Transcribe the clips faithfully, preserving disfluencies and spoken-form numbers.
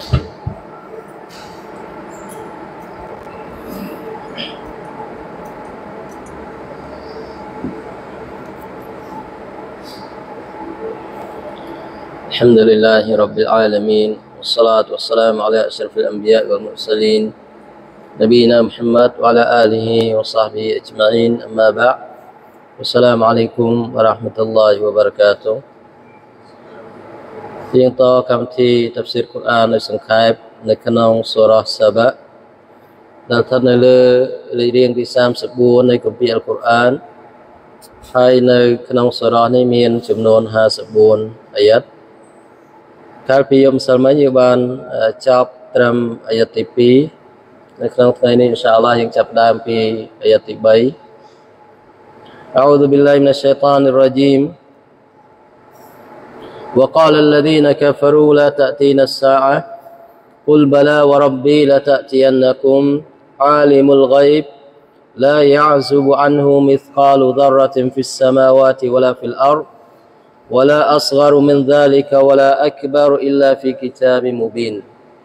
الحمد لله رب العالمين والصلاة والسلام على أشرف الأنبياء والمرسلين نبينا محمد وعلى آله وصحبه أجمعين أما بعد السلام عليكم ورحمة الله وبركاته ទៀងតកម្មវិធី Tafsir Quran នៅសង្ខេបនៅក្នុង Surah Saba ដែលស្ថិតនៅលើលេខរៀងទី thirty-four នៃគម្ពីរ Al-Quran ហើយនៅក្នុង Surah នេះមានចំនួន fifty-four អាយ៉ាត កាលពីយប់ម្សិលមិញយើងបានចប់ត្រឹមអាយ៉ាតទីtwo នៅក្នុងថ្ងៃនេះអ៊ីនសាអល់ឡោះយើងចាប់ផ្ដើមពីអាយ៉ាតទីthree អោឌូប៊ីលឡាហ៊ីមីនអ្ឆៃតានីររ៉ាជីម وقال الذين كفروا لا تأتينا الساعة قل بلى وربي لتأتينكم عالم الغيب لا يعزب عنه مثقال ذرة في السماوات ولا في الأرض ولا أصغر من ذلك ولا أكبر إلا في كتاب مبين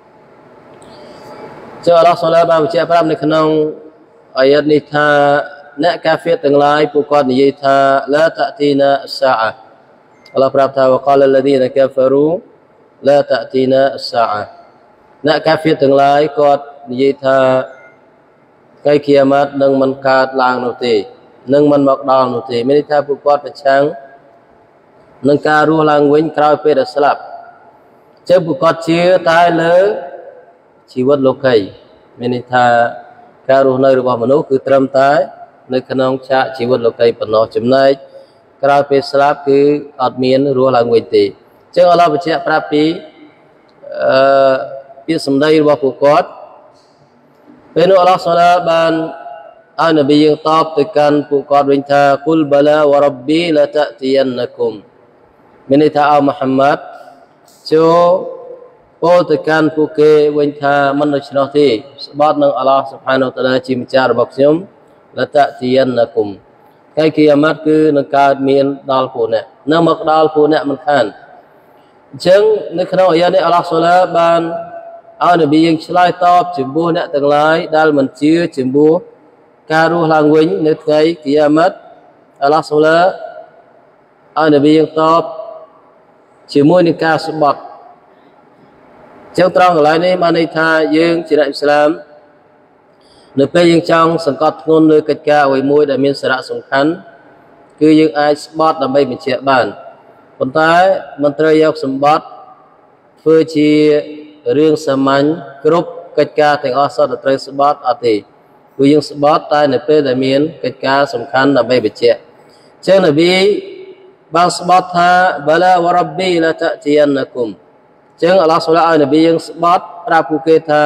ចុះអល់ឡោះសុបហានបានបញ្ជាក់ប្រាប់នៅក្នុងអាយ៉ាតនេះថាអ្នកកាហ្វៀរទាំងឡាយពួកគាត់និយាយថា لا تأتينا الساعة អល់ឡោះប្រាប់ថា وقال الذين كفروا لا تأتينا الساعة អ្នកកាហ្វៀរទាំងឡាយគាត់និយាយថាថ្ងៃគីយ៉ាម៉ាត់នឹងមិនកើតឡើងនោះទេនឹងមិនមកដល់នោះទេមានន័យថាពួកគាត់ប្រឆាំងនឹងការរស់ឡើងវិញក្រោយពេលដែលស្លាប់ចឹងពួកគាត់ជឿតែលើជីវិតលោកីមានន័យថាការរស់នៅរបស់មនុស្សគឺត្រឹមតែនៅក្នុងឆាកជីវិតលោកីប៉ុណ្ណោះចំណែកក្រោយពេលស្លាប់គឺអត់មានរស់ឡើងវិញទេចឹងអល់ឡោះបញ្ជាក់ប្រាប់ពីអឺពាក្យសម្ដីរបស់ពួកគាត់ពេលនោះអល់ឡោះសុបហានបានឲ្យនប៊ីយើងតបទៅកាន់ពួកគាត់វិញថាគុលបាឡាវរ៉ប៊ីឡាតាទីយ៉ានណាគុំមានន័យថាអោមូហាម៉ាត់ចូលពោលទៅកាន់ពួកគេវិញថាមិនដូច្នោះទេស្បត់នឹងអល់ឡោះស៊ុបហានវតាឡាជាម្ចាស់របស់ខ្ញុំឡាតាទីយ៉ានណាគុំថ្ងៃគីយ៉ាម៉ាត់គឺនឹងកើតមានដល់ពួកអ្នកនឹងមកដល់ពួកអ្នកមិនខានអញ្ចឹងនៅក្នុងអាយ៉ានេះអល់ឡោះសុបហានបានឲ្យនប៊ីយើងឆ្លើយតបចំពោះអ្នកទាំងឡាយដែលមិនជឿចំពោះការរស់ឡើងវិញនៅថ្ងៃគីយ៉ាម៉ាត់អល់ឡោះសុបហានឲ្យនប៊ីយើងតបជាមួយនឹងការស្បត់ចឹងត្រង់កន្លែងនេះបានន័យថាយើងជាអ្នកអ៊ីស្លាមនៅពេលយើងចង់សង្កត់ធ្ងន់លើកិច្ចការអ្វីមួយដែលមានសារៈសំខាន់គឺយើងអាចស្បត់ដើម្បីបញ្ជាក់បានប៉ុន្តែមិនត្រូវយកសម្បត្តិធ្វើជារឿងសាមញ្ញគ្រប់កិច្ចការទាំងអស់សុទ្ធតែត្រូវស្បត់អត់ទេគឺយើងស្បត់តែនៅពេលដែលមានកិច្ចការសំខាន់ដើម្បីបញ្ជាក់ចឹងនប៊ីបានស្បត់ថាបាឡាវរ៉ប៊ីឡាតាទីយ៉ានណាគុំចឹងអល់ឡោះសុបហានឲ្យនប៊ីយើងស្បត់ប្រាប់ពួកគេថា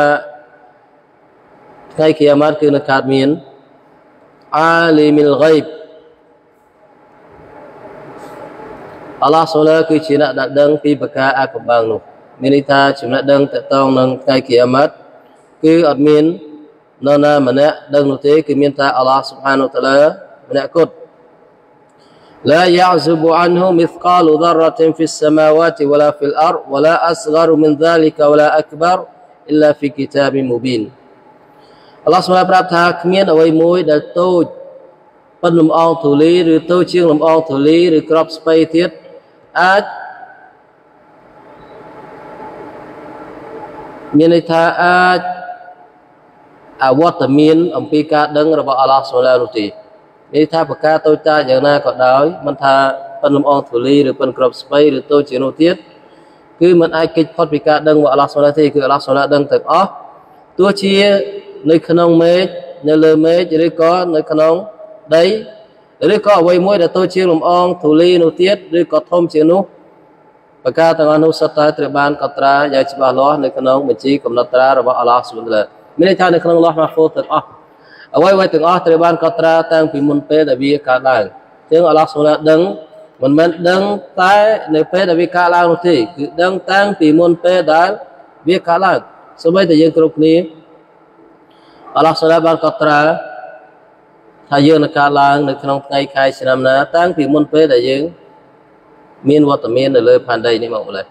ថ្ងៃគីយ៉ាម៉ាត់គឺនឹងកើតមានអាលីមីលហ្គៃបអល់ឡោះសុបហានគឺជាអ្នកដែលដឹងពីប្រការអាកំបាំងនោះមានន័យថាចំណេះដឹងតកតងនឹងថ្ងៃគីយ៉ាម៉ាត់គឺអត់មាននរណាម្នាក់ដឹងនោះទេគឺមានតែអល់ឡោះស៊ុបហានវតាឡាម្នាក់គត់لا يعزب عنه مثقال ذرة في السماوات ولا في الأرض ولا أصغر من ذلك ولا أكبر إلا في كتاب مبين អល់ឡោះសុបហានប្រាប់ថាគ្មានអ្វីមួយដែលតូចប៉ុនលំអងធូលីឬតូចជាងលំអងធូលីឬក្របស្ពៃទៀតអាចមានន័យថាអាចអវត្តមានអំពីការដឹងរបស់អល់ឡោះសុបហាននោះទេនេះថាប្រការតូចតាចយ៉ាងណាក៏ដោយមិនថាប៉ុនលំអងធូលីឬប៉ុនក្របស្ពៃឬតូចជាងនោះទៀតគឺមិនអាចគេចផុតពីការដឹងរបស់អល់ឡោះសុបហានទេគឺអល់ឡោះសុបហានដឹងទាំងអស់ទោះជានៅក្នុងមេឃនៅលើមេឃឬក៏នៅក្នុងដីឬក៏អ្វីមួយដែលតូចជាងលំអងធូលីនោះទៀតឬក៏ធំជាងនោះប្រការទាំងអស់នោះសុទ្ធតែត្រូវបានកត់ត្រាយ៉ាងច្បាស់លាស់នៅក្នុងបញ្ជីកំណត់ត្រារបស់អល់ឡោះស៊ុបហានតាឡាមានន័យថានៅក្នុងឡោះម៉ាហ្វូសទាំងអស់អ្វីៗទាំងអស់ត្រូវបានកត់ត្រាតាំងពីមុនពេលដែលវាកើតឡើងជាងអល់ឡោះស៊ុបហានដឹងមិនមែនដឹងតែនៅពេលដែលវាកើតឡើងនោះទេគឺដឹងតាំងពីមុនពេលដែលវាកើតឡើងសូម្បីតែយើងគ្រប់គ្នាអល់ឡោះស៊ុបហានបានកត់ត្រាថាយើងនឹងកើតឡើងនៅក្នុងថ្ងៃខែឆ្នាំណាតាំងពីមុនពេលដែលយើងមានវត្តមាននៅលើផែនដីនេះមកម្ល៉េះ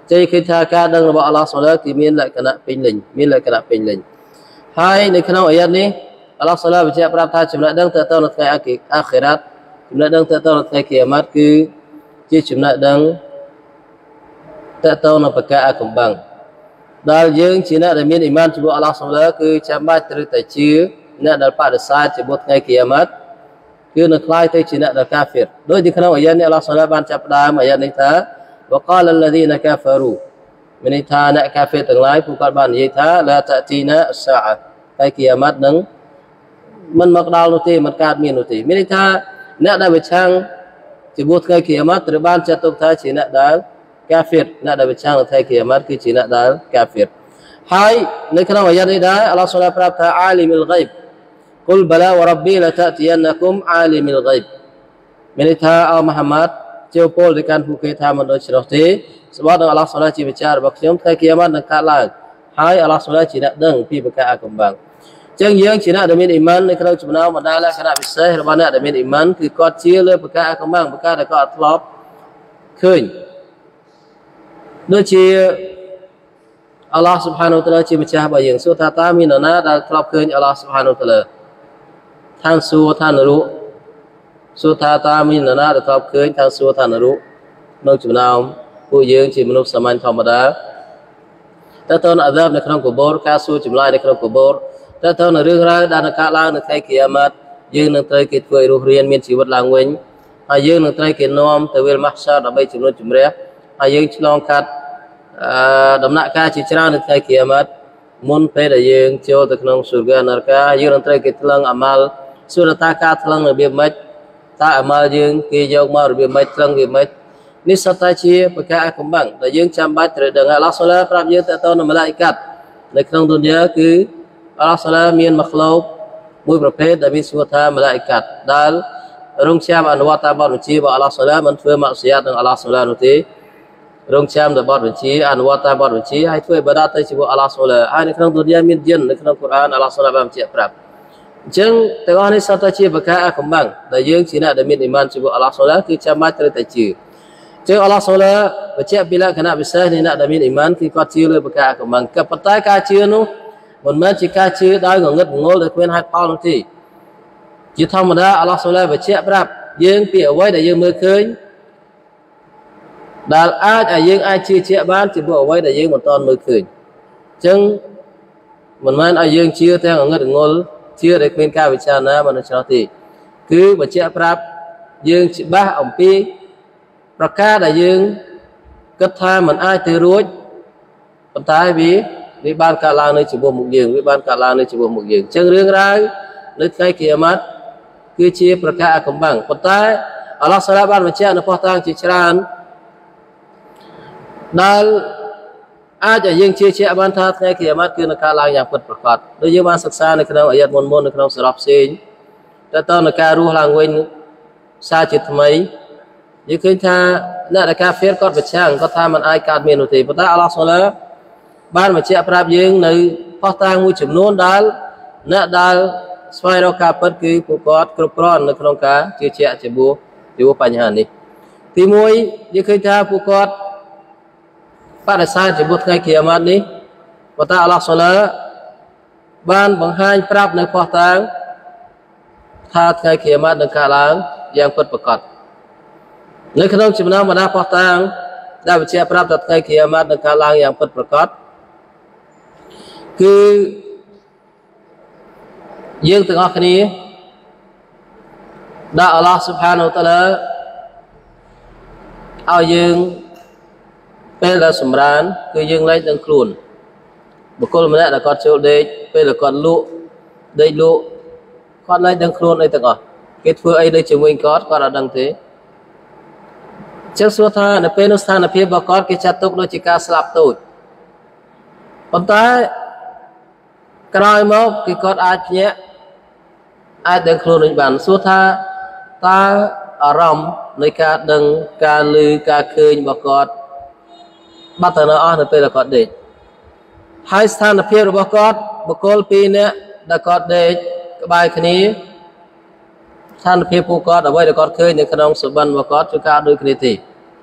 ใจคือทาการดังระบอัลลอฮฺสุลต่านที่มีหลักขณะเป็นลิงมีหลักขณะเป็นลิงให้ในขณะอายะนี้อัลลอฮฺสุลต่านบอกปราบทาจุดนั้นดังเติร์ตในไงอาคิอาคิรัตจุดนั้นดังเติร์ตในไงกิยามัตคือที่จุดนั้นดังเติร์ตในประกาศกำบังดาลยังจีน่าได้มีอิมานจุบอัลลอฮฺสุลต่านคือจำบัดตรึกแต่ชื่อเนี่ยดัลปาดสายจุบไงกิยามัตคือนักลายที่จีน่าดัลกาฟิรโดยที่ขณะอายะนี้อัลลอฮฺสุลต่านบันจับดามอายะนี้ท่าوقال الذين كفروا من ثانا كافر ทั้งหลายผู้กล่าวบ้านนี้ท่าละตะตีนะอัสซาอะห์ใกล้กิยามะตนั้นมันมักดาวนุติมันกาดมีนุติไม่ได้ท่าเนี่ยได้ไปช่างจะบูชากิยามะตหรือบ้านจะตกท่าจีนะดาลกาฟิรเนี่ยได้ไปช่างท่ากิยามะตคือจีนะดาลกาฟิรให้ในขณะอายะนี้ได้อัลลอฮฺซุบฮานะฮูวะตะอาลาปราบท่าอาลิมุลฆอยบกุลบะลาวะร็อบบีละตะตียันนะกุมอาลิมุลฆอยบไม่ได้ท่าอัลมุฮัมมัดเจ้าโพลในการผู้เคยทำมันโดยเฉพาะที่สมมติว่าอัลลอฮฺสุลต่านจีบจาร์บอกยมใครกิยามัตนักล่างให้อัลลอฮฺสุลต่านจีนักดังพี่ประกาศกำบังจึงยังจีนักดมีอิมันในครั้งจุดนั้นมันได้และขณะพิเศษระบาดดมีอิมันคือกอดเชี่ยเลยประกาศกำบังประกาศแล้วก็อัตลอบขึ้นโดยที่อัลลอฮฺ سبحانه และ تعالى จีบจาร์บอกอย่างสุดท้ายตามีนนาได้อัตลอบขึ้นอัลลอฮฺ سبحانه และ تعالى ท่านสู้ท่านรู้สุธาตามีนานาแต่ทบเคยทางสุธานรุนอกจากนั้นผู้ยืนจีมนุษย์สมัยธรรมดาแต่ตอนอาดับในครั้งกุบอร์การสู้จิมไลในครั้งกุบอร์แต่ตอนเรื่องราวดานกาลางในไทยกิยามัดยืนในไตรกิจคุยรูเรียนมีชีวิตลางเวงอายืนในไตรกิจน้อมแต่เวลมักชาดับไปจิมนุษย์จิมเรียอายืนฉลองคัดดำนักการจิตราในไทยกิยามัดมุนเพดยืนเจ้าตะขนมสุรกานรกายืนในไตรกิจลังอามัลสุรตากาทลังในเบียมัดตาอามาจึงกิจยกมาหรือเบียมัดลังเบียมัดนิสัตชีประกาศกำบังแต่ยังจำบัดเรื่องอัลลอฮฺสุลต่านปราบยืนแต่ตอนนั้นมาลาอิกัดในครั้งดุนยาคืออัลลอฮฺสุลต่านมีนมักลุกมุยประเภทแต่มีสุธามาลาอิกัดดัลรุ่งเช้าอันวัตาบอลชีว่าอัลลอฮฺสุลต่านมันช่วยมักษยาdenganอัลลอฮฺสุลต่านนุติรุ่งเช้าแต่บอลชีอันวัตาบอลชีให้ช่วยบรรดาที่ชีว่าอัลลอฮฺสุลต่านในครั้งดุนยามีจินในครั้งกุรอานอัลลอฮฺสุลต่านบังเจียปรับจึงแต่ก่อนนี้สัตชีประกาศกำบังแต่ยังชีนะแต่มีอิมานชีว่าอัลลอฮฺสุลต่านคือจำบัดเรื่องแต่ชีจึงอัลลอฮฺสุลต่านบัจเจบิละขณะพิเศษนี้นะดมีอิมานที่ก็ชื่อเลยประกาศกำบังกับปัตตาการชื่อนู้มันมันจิกาชื่อได้เงินงอเลยเป็นให้พอลงที่จิตธรรมดาอัลลอฮฺสุลต่านบัจเจปรับยังเปียไว้แต่ยังมือเคยดาลอาจยังอาชื่อเชื่อบ้านจิตบัวไว้แต่ยังมันตอนมือเคยจึงมันมันอายังชื่อแต่เงินงอเชื่อได้เป็นการวิจารณ์นะมันชอบที่คือบัจเจปรับยังจิบ้าอมปีประกาศได้ยังกระทำมันอ้ายตือรู้ปัญหาวิวิบานกาลาในจิบมุกยืงวิบานกาลาในจิบมุกยืงจึงเรื่องราวในใครเกี่ยมัดคือเชี่ยประกาศกำบังปัญหาอัลลอฮฺสลาบานมันเชื่อในพอทางจิตรานดัลอาจจะยังเชี่ยเชี่ยบันทัดใครเกี่ยมัดคือในกาลาอย่างเปิดประกาศโดยยังมาศึกษาในคณะอายะห์มนมนในคณะสลับเสียงแต่ตอนในการรู้หลังเว้นซาจิตทำไมยิ่งขึ้นท่าหน้าการเฟียร์ก็เป็นช่างก็ทำมันไอการเมนูตีปัตตาอัลลอฮฺสุลต่านบ้านมันเชื่อปราบยิงในพอทางมุจโนนดัลหน้าดัลสมัยเราการเปิดคือผู้กอดกรุบกรอนในโครงการเชื่อเชื่อจะบูจะบูปัญหานี้ที่มวยยิ่งขึ้นท่าผู้กอดป้าได้สร้างจะบูใครเกี่ยมันนี้ปัตตาอัลลอฮฺสุลต่านบ้านบางฮันปราบในพอทางท่าใครเกี่ยมันในการล้างยังเปิดประกาศในขณะจิมนามานาพอตังได้วิจัยปรับตัดใครเกี่ยมาในการล้างอย่างเปิดประกาศคือยังถึงอันนี้ได้อัลลอฮฺ سبحانه และ تعالى เอายังเป็นละสมรานคือยังไล่ดังครูนบุคคลมันได้ก่อนเชื่อเด็กเป็นละก่อนลุเด็กลุก่อนไล่ดังครูนไอ้ต่างอ่ะเกิดเพื่อไอ้ได้จิมวิงก่อนก่อนเราดังเตจึงสุดท้ายในเป็นอุสานในเพียบกอดกิจตุกโดยจิกาสลับตูดปัจจัยกลายมากิกอดอาจเนี้ยอาจดึงครูในบ้านสุดท้ายตาอารมณ์ในการดึงการลือการคืนบกอดบัตรนาในเป็นกอดเด็กให้สถานในเพียบกอดบกอลปีเนี้ยได้กอดเด็กกบายคณีท่านเพียผู้กอดเอาไว้เด็กกอดเคยในขนมสุบันบกอดจุกาโดยคณิตี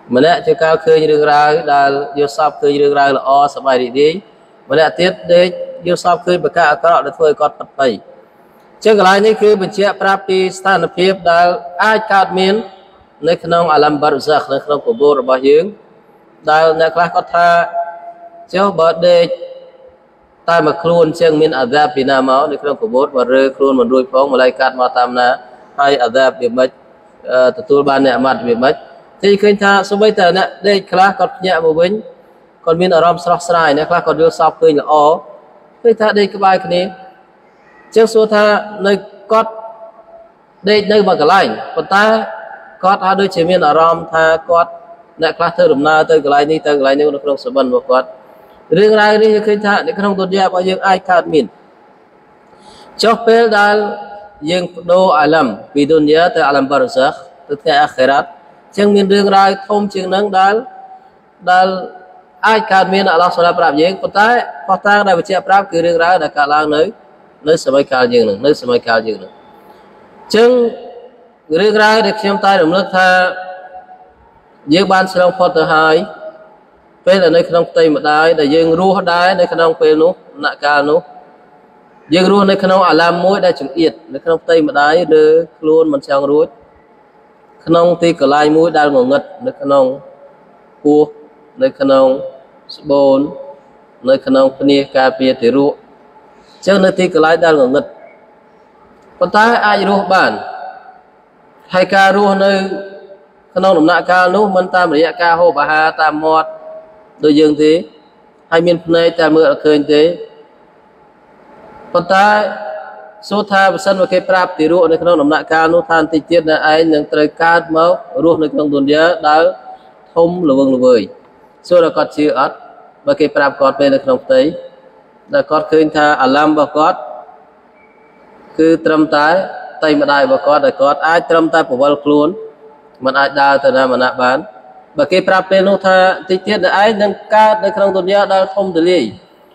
ម្នាក់ជាការឃើញរឿងរ៉ាវដែលយល់សពឃើញរឿងរ៉ាវល្អសប្បាយរីករាយម្នាក់ទៀតដេកយល់សពឃើញប្រការអាក្រក់ដែលធ្វើឲ្យគាត់ផិតភ័យចឹងកន្លែងនេះគឺបញ្ជាក់ប្រាប់ពីស្ថានភាពដែលអាចកើតមាននៅក្នុងអាឡាំបារហ្សាខនៅក្នុងកបូររបស់យើងដែលអ្នកខ្លះគាត់ថាចុះបើដេកតែមកខ្លួនចឹងមានអាដាបពីណាមកនៅក្នុងកបូរបើរើខ្លួនមិនរួចផងម្ល៉េះកាត់មកតាមណាហើយអាដាបវាមិនទទួលបានអ្នកអាម៉ាត់វាមិនទីឃើញថាសូម្បីតែអ្នកដេកខ្លះគាត់ភ្ញាក់មកវិញគាត់មានអារម្មណ៍ស្រស់ស្រាយអ្នកខ្លះគាត់យល់សពឃើញល្អឃើញថាដេកក្បែរគ្នាចឹងសួរថានៅគាត់ដេកនៅមួយកន្លែងប៉ុន្តែគាត់អាចដូចជាមានអារម្មណ៍ថាគាត់អ្នកខ្លះធ្វើដំណើរទៅកន្លែងនេះទៅកន្លែងនេះនៅក្នុងសវណ្ណរបស់គាត់រឿងរ៉ាវនេះឃើញថានៅក្នុងទុនយ៉ារបស់យើងអាចកើតមានចុះពេលដែលយើងបដូរអាឡាំពីទុនយ៉ាទៅអាឡាំបារហ្សាខទៅថ្ងៃអាខិរ៉ាត់ចឹងមានរឿងរ៉ាវធំជាងនឹងដែលដែលអាចកើតមានអល់ឡោះសូឡាប្រាប់យើងប៉ុន្តែផុសតាងដែលបញ្ជាក់ប្រាប់គឺរឿងរ៉ាវដែលកើតឡើងនៅនៅសម័យកាលយើងនឹងនៅសម័យកាលយើងនឹងចឹងរឿងរ៉ាវដែលខ្ញុំតែរំលឹកថាយើងបានឆ្លងផុតទៅហើយពេលដែលនៅក្នុងផ្ទៃម្ដាយដែលយើងរស់ដែរនៅក្នុងពេលនោះដំណាក់កាលនោះយើងរស់នៅក្នុងអាឡាមមួយដែលចង្អៀតនៅក្នុងផ្ទៃម្ដាយឬខ្លួនមិនចង់រួចក្នុងទីកន្លែងមួយដែលងងឹតនៅក្នុងពោះនៅក្នុងស្បូននៅក្នុងភ្នាការពារទារកចឹងនៅទីកន្លែងដែលងងឹតប៉ុន្តែអាចរស់បានហើយការរស់នៅក្នុងដំណាក់កាលនោះមិនតាមរយៈការហូបអាហារតាមមាត់ដូចយើងទេហើយមានភ្នែកតែមើលអត់ឃើញទេប៉ុន្តែសូថាបើសិនមកគេប្រាប់ទារកនៅក្នុងដំណាក់កាលនោះថាបន្តិចទៀតអ្នកឯងនឹងត្រូវកើតមករស់នៅក្នុងទុនយ៉ាដែលធំល្វឹងល្វើយសូរគាត់ជឿអត់បើគេប្រាប់គាត់ពេលនៅក្នុងផ្ទៃដែលគាត់ឃើញថាអាឡាំរបស់គាត់គឺត្រឹមតែផ្ទៃម្ដាយរបស់គាត់ដែលគាត់អាចត្រឹមតែពវល់ខ្លួនមិនអាចដើរទៅណាម្នាក់បានបើគេប្រាប់ពេលនោះថាតិចទៀតអ្នកឯងនឹងកើតនៅក្នុងទុនយ៉ាដែលធំទូលាយ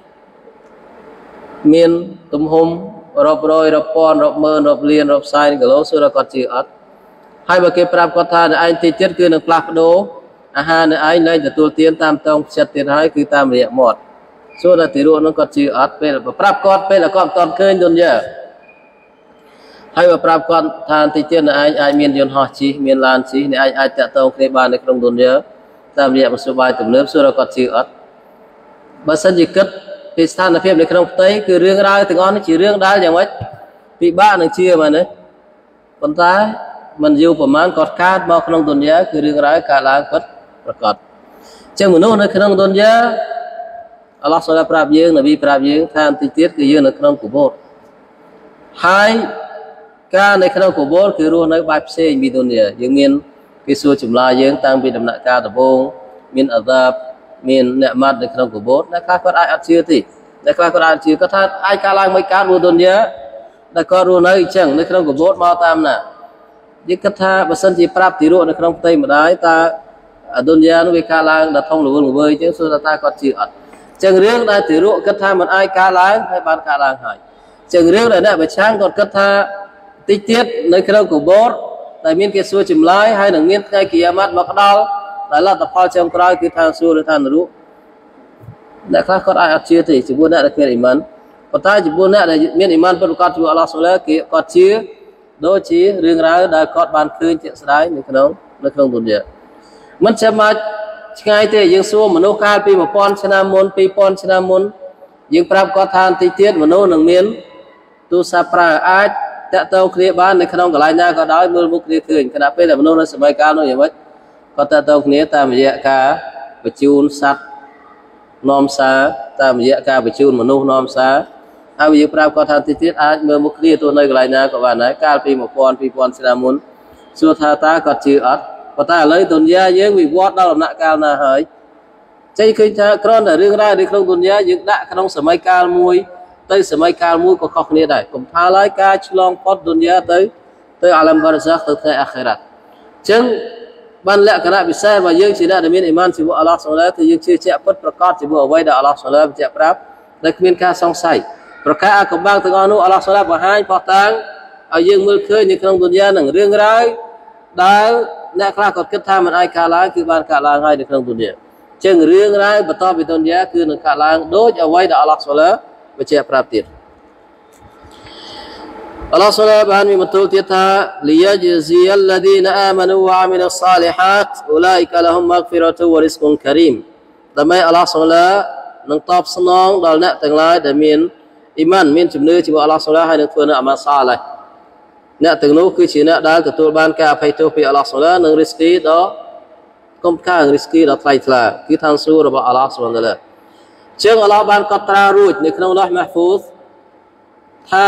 មានទំហំរាប់រយរាប់ពាន់រាប់ម៉ឺនរាប់លានរាប់សែនគីឡូសូរគាត់ជឿអត់ហើយបើគេប្រាប់គាត់ថាអ្នកឯងតិចទៀតគឺនឹងផ្លាស់ប្ដូរអាហារអ្នកឯងលែងទទួលទានតាមតងចិត្តទៀតហើយគឺតាមរយៈមាត់សូរតែទីរួចនោះគាត់ជឿអត់ពេលប្រាប់គាត់ពេលគាត់មិនទាន់ឃើញទុនយ៉ាហើយបើប្រាប់គាត់ថាតិចទៀតអ្នកឯងអាចមានយន្តហោះជិះមានឡានជិះអ្នកឯងអាចតាក់ទងគ្នាបាននៅក្នុងទុនយ៉ាតាមរយៈមធ្យោបាយទំនើបសូរគាត់ជឿអត់បើសិនជាគិតពីស្ថានភាពនៅក្នុងផ្ទៃគឺរឿងរ៉ាវទាំងអស់នេះជារឿងដែលយ៉ាងម៉េចពិបាកនឹងជឿមែនទេប៉ុន្តែមិនយូរប្រហែលគាត់កើតមកក្នុងទុនយ៉ាគឺរឿងរ៉ាវកើតឡើងពិតប្រាកដអញ្ចឹងមនុស្សនៅក្នុងទុនយ៉ាអល់ឡោះសូឡាប្រាប់យើងនប៊ីប្រាប់យើងថាបន្តិចទៀតគឺយើងនៅក្នុងកបូរហើយការនៅក្នុងកបូរគឺរស់នៅបែបផ្សេងពីទុនយ៉ាយើងមានគេសួរចម្លើយយើងតាំងពីដំណាក់កាលដំបូងមានអាដាបមានអ្នកម៉ាត់នៅក្នុងកបូរអ្នកខ្លះគាត់អាចអត់ជឿទេអ្នកខ្លះគាត់អាចជឿគាត់ថាអាចកើតឡើងមិនកើតមួយទុនយ៉ាដែលគាត់រស់នៅអញ្ចឹងនៅក្នុងកបូរមកតាមណាយើងគិតថាបើសិនជាប្រាប់ទីរក់នៅក្នុងផ្ទៃម្ដាយតើទុនយ៉ានោះវាកើតឡើងដល់ធំល្វឹងល្វើយអញ្ចឹងសួរថាតើគាត់ជឿអត់អញ្ចឹងរឿងដែលទីរក់គិតថាមិនអាចកើតឡើងហើយបានកើតឡើងហើយអញ្ចឹងរឿងដែលអ្នកប្រឆាំងគាត់គិតថាតិចទៀតនៅក្នុងកបូរតែមានគេសួរចម្លើយហើយនឹងមានថ្ងៃគីយ៉ាម៉ាត់មកដល់តែលទ្ធផលចុងក្រោយគឺថាសួរឬថានរកអ្នកខ្លះគាត់អាចអត់ជឿទេចំពោះអ្នកដែលគ្មានអ៊ីម៉ានប៉ុន្តែចំពោះអ្នកដែលមានអ៊ីម៉ានពិតប្រាកដចំពោះអល់ឡោះសូឡាគេគាត់ជឿដូចជារឿងរ៉ាវដែលគាត់បានឃើញជាក់ស្ដែងនៅក្នុងនៅក្នុងទុនយ៉ាមិនចាំបាច់ឆ្ងាយទេយើងសួរមនុស្សកាលពីmột nghìnឆ្នាំមុនពីរពាន់ឆ្នាំមុនយើងប្រាប់គាត់ថាបន្តិចទៀតមនុស្សនឹងមានទូរស័ព្ទប្រើអាចតាក់ទងគ្នាបាននៅក្នុងកន្លែងណាក៏ដោយមើលមុខគ្នាឃើញខណៈពេលដែលមនុស្សនៅសម័យកាលនោះយ៉ាងម៉េចគាត់តាក់ទងគ្នាតាមរយៈការបញ្ជូនសត្វនាំសារតាមរយៈការបញ្ជូនមនុស្សនាំសារហើយយើងប្រាប់គាត់ថាតិចទៀតអាចមើលមុខគ្នាទោះនៅកន្លែងណាក៏បានដែរកាលពីmột nghìnពីរពាន់ឆ្នាំមុនសួរថាតើគាត់ជឿអត់ប៉ុន្តែឥឡូវទុនយ៉ាយើងវិវត្តដល់ដំណាក់កាលណាហើយចេះឃើញថាគ្រាន់តែរឿងរ៉ាវនៅក្នុងទុនយ៉ាយើងដាក់ក្នុងសម័យកាលមួយទៅសម័យកាលមួយក៏ខុសគ្នាដែរកុំថាឡើយការឆ្លងផុតទុនយ៉ាទៅទៅអាឡាំបារហ្សាខទៅថ្ងៃអាខិរ៉ាត់អញ្ចឹងបានលក្ខណៈពិសេសរបស់យើងជាអ្នកដែលមានអ៊ីម៉ានជាមួយអល់ឡោះសូឡាគឺយើងជឿជាក់ពិតប្រាកដជាមួយអ្វីដែលអល់ឡោះសូឡាបញ្ជាក់ប្រាប់ដែលគ្មានការសង្ស័យប្រការអាកំបាំងទាំងអស់នោះអល់ឡោះសូឡាបង្ហាញផុសតាងឲ្យយើងមើលឃើញនៅក្នុងទុនយ៉ានឹងរឿងរ៉ាវដែលអ្នកខ្លះគាត់គិតថាមិនអាចកើតឡើងគឺបានកើតឡើងហើយនៅក្នុងទុនយ៉ាចឹងរឿងរ៉ាវបន្តពីទុនយ៉ាគឺនឹងកើតឡើងដូចអ្វីដែលអល់ឡោះស៊ុបហានបញ្ជាក់ប្រាប់ទៀតអល់ឡោះស៊ុបហានបានមានបន្ទូលទៀតថាលីយ៉ាហ្ស៊ីអលឡាឌីនអាម៉ានូវអាមីលស្សាលីហាតអ៊ូឡាអ៊ីកាលហ៊ុមម៉ាហ្ហ្វីរ៉ាតុវរិស្គុនការីមដើម្បីអល់ឡោះស៊ុបហាននឹងតបស្នងដល់អ្នកទាំងឡាយដែលមានអ៊ីម៉ានមានជំនឿជាមួយអល់ឡោះស៊ុបហានហើយនឹងធ្វើនៅអាម៉ាល់សាឡេះអ្នកទាំងនោះគឺជាអ្នកដែលទទួលបានការអភ័យទោសពីអល់ឡោះស៊ុបហាននិងរីស្គីដ៏កុំខាងរីស្គីដ៏ថ្លៃថ្លាគឺឋានសួគ៌របស់អល់ឡោះស៊ុបហានតាឡាជាងអល់ឡោះបានកត់ត្រារួចនៅក្នុងឡោះម៉ាហ្វូសថា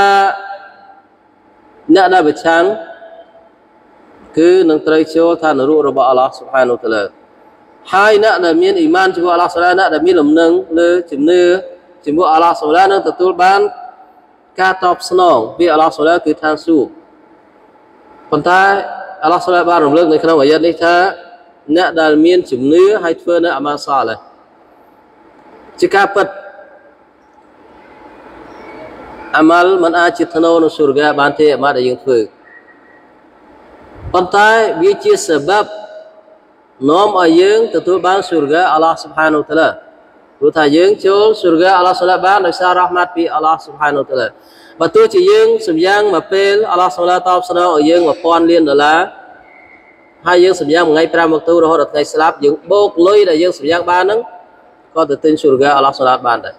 អ្នកដែលប្រឆាំងគឺនឹងត្រូវចូលឋាននរករបស់អល់ឡោះស៊ុបហានតាឡាហើយអ្នកដែលមានអ៊ីម៉ានជាមួយអល់ឡោះស៊ុបហានអ្នកដែលមានលំនឹងលើជំនឿជាមួយអល់ឡោះស៊ុបហាននឹងទទួលបានការតបស្នងពីអល់ឡោះស៊ុបហានគឺឋានសួគ៌ប៉ុន្តែអល់ឡោះស៊ុបហានបានរំលឹកនៅក្នុងអាយ៉ាតនេះថាអ្នកដែលមានជំនឿហើយធ្វើនៅអាម៉ាល់សាឡេះជាការពិតអាម៉ាល់មិនអាចជាធ្នូនៅសុរហ្គាបានទេអាម៉ាល់ដែលយើងធ្វើប៉ុន្តែវាជាសេបាប់នាំឲ្យយើងទទួលបានសុរហ្គាអល់ឡោះស៊ុបហានតាឡាព្រោះថាយើងចូលសុរហ្គាអល់ឡោះស៊ុបហានបានដោយសាររ៉ហ្មាត់ពីអល់ឡោះស៊ុបហានតាឡាបើទោះជាយើងសម្យ៉ាងមកពេលអល់ឡោះស៊ុបហានតបស្នងឲ្យយើងmộtពាន់លានដុល្លារហើយយើងសម្យ៉ាងមួយថ្ងៃប្រាំវគ្គរហូតដល់ថ្ងៃស្លាប់យើងបូកលុយដែលយើងសម្យ៉ាងបានហ្នឹងក៏ទៅទិញសុរហ្គាអល់ឡោះស៊ុបហានបានដែរ